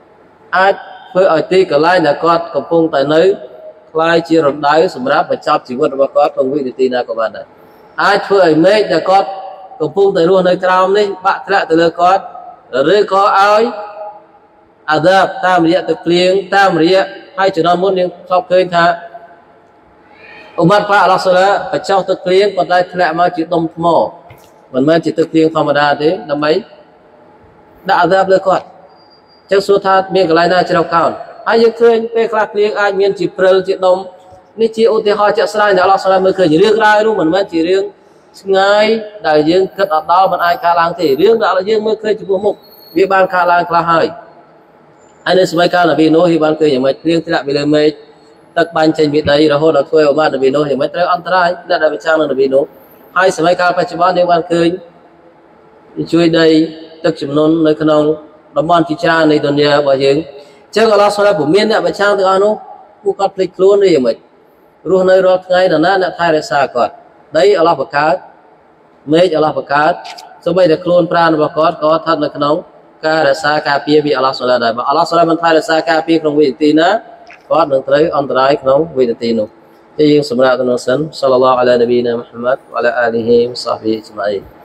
អាចធ្វើឲ្យទីកន្លែងដែលគាត់កំពុងតែនៅខ្លាយជារណ្ដៅសម្រាប់បញ្ចប់ជីវិតរបស់គាត់ក្នុងវិនាទីណាក៏បានដែរអាចធ្វើឲ្យមេឃដែលគាត់កំពុងតែរស់នៅក្រោមនេះបាក់ធ្លាក់ទៅលើគាត់ឬក៏ឲ្យអាដាបតាមរយៈទឹកភ្លៀងតាមរយៈហើយជំនាន់មុនយើងធ្លាប់ឃើញថាឧបមាថាអល់ឡោះសូឡាបញ្ចុះទឹកភ្លៀងប៉ុន្តែធ្លាក់មកជាដុំថ្មមិនមែនជាទឹកភ្លៀងធម្មតាទេដើម្បីដាក់អាដាបលើគាត់ចឹងសួរថាមានកន្លែងណាជ្រៅកោនហើយយើងឃើញពេលខ្លះភ្លៀងអាចមានជាព្រិលជាដុំនេះជាឧទាហរណ៍ជាក់ស្ដែងដែលអល់ឡោះសូឡាមើលឃើញរឿងរ៉ាវនោះមិនមែនជារឿងឆ្ងាយដែលយើងគិតអត់ដល់មិនអាចកើតឡើងទេរឿងដែលយើងមើលឃើញចំពោះមុខវាបានកើតឡើងខ្លះហើយហើយនៅសម័យកាលនប៊ីនូហ៍បានឃើញយ៉ាងម៉េចភ្លៀងធ្លាក់ពីលើមេឃទឹកបាញ់ចេញពីដីរហូតដល់ធ្វើឲ្យបាននប៊ីនូហ៍យ៉ាងម៉េចត្រូវអន្តរាយដែលប្រឆាំងនឹងនប៊ីនូហ៍ហើយសម័យកាលបច្ចុប្បន្នយើងបានឃើញជួយដីទឹកជំនន់នៅក្នុងតំបន់ជាច្រើននៃଦୁନିយារបស់យើងអញ្ចឹងអល់ឡោះសូឡាពុំមានអ្នកប្រឆាំងទាំងអស់នោះពួកគាត់ភ្លេចខ្លួនទេយ៉ាងម៉េចរស់នៅរាល់ថ្ងៃដល់ណាអ្នកថែរក្សាគាត់ដីអល់ឡោះបង្កើតមេឃអល់ឡោះបង្កើតសូម្បីតែខ្លួនប្រាណរបស់គាត់ក៏ស្ថិតនៅក្នុងការរក្សាការពារពីអល់ឡោះសូឡាដែរបើអល់ឡោះសូឡាមិនថែរក្សាការពារក្នុងវិនាទីណាគាត់នឹងត្រូវអន្តរាយក្នុងវិនាទីនោះតែយើងសម្រាប់ទៅនោះសិនសល្លឡោះអាឡានប៊ីណាមុហម្មាត់វ៉ាឡាអាលីហ៊ីវ៉ាសាហ្ប៊ីអ៊ីអ៊ី